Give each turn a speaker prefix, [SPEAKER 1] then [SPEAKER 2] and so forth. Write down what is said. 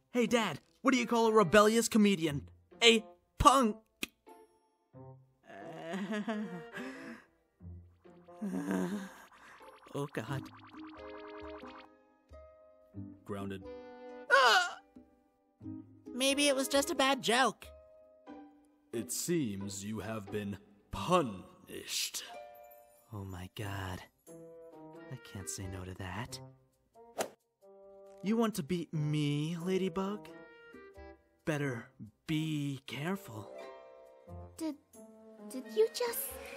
[SPEAKER 1] Hey, Dad, what do you call a rebellious comedian? A punk! Oh, God.
[SPEAKER 2] Grounded.
[SPEAKER 3] Maybe it was just a bad joke.
[SPEAKER 2] It seems you have been punished.
[SPEAKER 1] Oh, my God. I can't say no to that. You want to beat me, Ladybug? Better be careful.
[SPEAKER 4] Did you just...